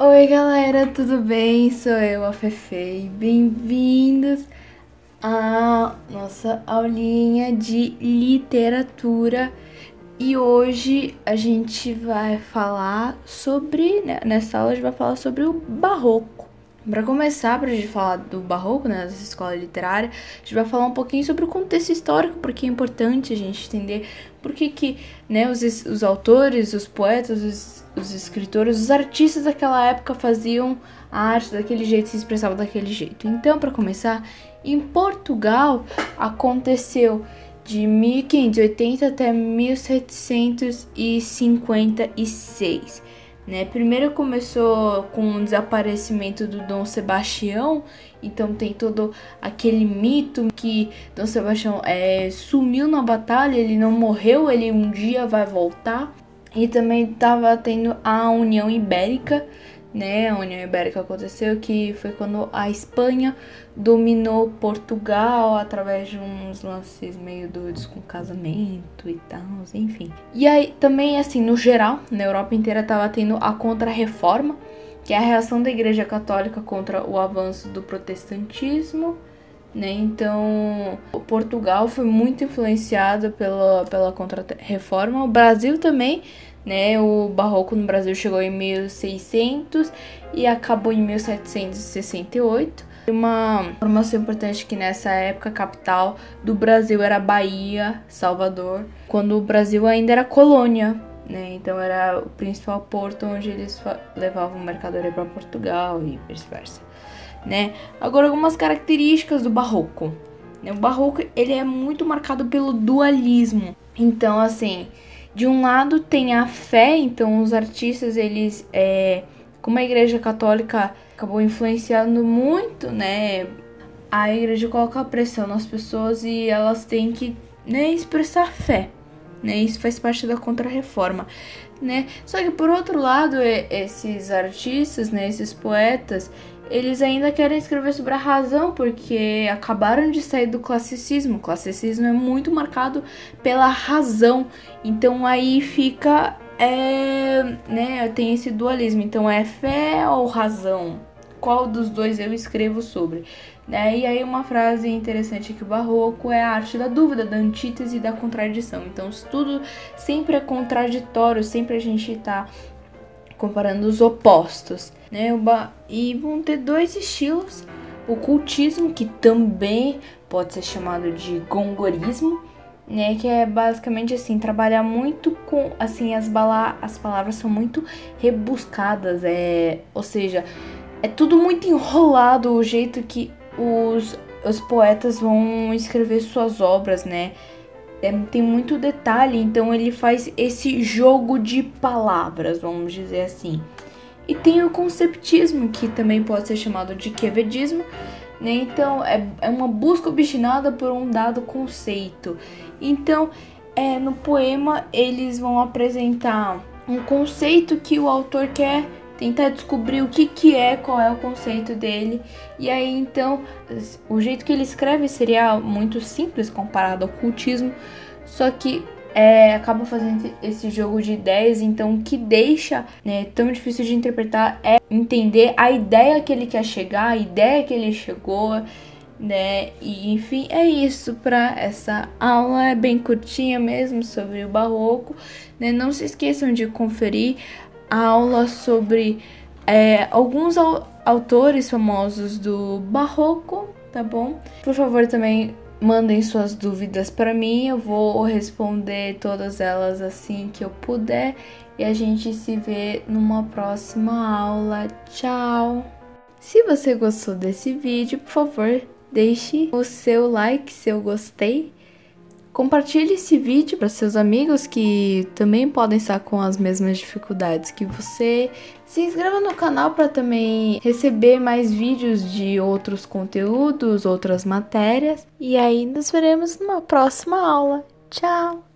Oi galera, tudo bem? Sou eu, a Fefe, e bem-vindos à nossa aulinha de literatura. E hoje a gente vai falar sobre, nessa aula a gente vai falar sobre o Barroco. Para começar, para a gente falar do Barroco, né, dessa escola literária, a gente vai falar um pouquinho sobre o contexto histórico, porque é importante a gente entender por que né, os autores, os poetas, os escritores, os artistas daquela época faziam a arte daquele jeito, se expressavam daquele jeito. Então, para começar, em Portugal aconteceu de 1580 até 1756. Né? Primeiro começou com o desaparecimento do Dom Sebastião, então tem todo aquele mito que Dom Sebastião sumiu na batalha, ele não morreu, ele um dia vai voltar. E também estava tendo a União Ibérica, né? A União Ibérica aconteceu que foi quando a Espanha dominou Portugal através de uns lances meio doidos com casamento e tal, enfim. E aí também, assim, no geral, na Europa inteira estava tendo a Contra-Reforma, que é a reação da Igreja Católica contra o avanço do protestantismo, né? Então, Portugal foi muito influenciado pela Contra-Reforma, o Brasil também, né? O Barroco no Brasil chegou em 1600 e acabou em 1768. Uma informação importante que nessa época a capital do Brasil era Bahia, Salvador, quando o Brasil ainda era colônia, né? Então era o principal porto onde eles levavam mercadoria para Portugal e vice-versa, né? Agora, algumas características do Barroco, né? O Barroco, ele é muito marcado pelo dualismo. Então, assim, de um lado tem a fé, então os artistas, eles, como a Igreja Católica acabou influenciando muito, né? A igreja coloca pressão nas pessoas e elas têm que, né, expressar fé, né? Isso faz parte da Contra-Reforma, né? Só que por outro lado, esses artistas, né, esses poetas, eles ainda querem escrever sobre a razão, porque acabaram de sair do classicismo. O classicismo é muito marcado pela razão. Então aí fica, né, tem esse dualismo. Então é fé ou razão? Qual dos dois eu escrevo sobre? Né? E aí uma frase interessante é que o Barroco é a arte da dúvida, da antítese e da contradição. Então tudo sempre é contraditório, sempre a gente tá comparando os opostos, né? E vão ter dois estilos: o cultismo, que também pode ser chamado de gongorismo, né? Que é basicamente assim, trabalhar muito com, assim, as palavras são muito rebuscadas, ou seja, é tudo muito enrolado o jeito que os poetas vão escrever suas obras, né? Tem muito detalhe, então ele faz esse jogo de palavras, vamos dizer assim. E tem o conceptismo, que também pode ser chamado de quevedismo, né? Então é uma busca obstinada por um dado conceito. Então, no poema eles vão apresentar um conceito que o autor quer tentar descobrir o que é, qual é o conceito dele. E aí, então, o jeito que ele escreve seria muito simples comparado ao cultismo, só que acaba fazendo esse jogo de ideias. Então, o que deixa, né, tão difícil de interpretar é entender a ideia que ele quer chegar, a ideia que ele chegou, né? E enfim, é isso para essa aula, é bem curtinha mesmo, sobre o Barroco, né? Não se esqueçam de conferir a aula sobre alguns autores famosos do Barroco, tá bom? Por favor, também mandem suas dúvidas para mim, eu vou responder todas elas assim que eu puder. E a gente se vê numa próxima aula. Tchau! Se você gostou desse vídeo, por favor, deixe o seu like, seu gostei. Compartilhe esse vídeo para seus amigos que também podem estar com as mesmas dificuldades que você. Se inscreva no canal para também receber mais vídeos de outros conteúdos, outras matérias. E aí nos veremos numa próxima aula. Tchau!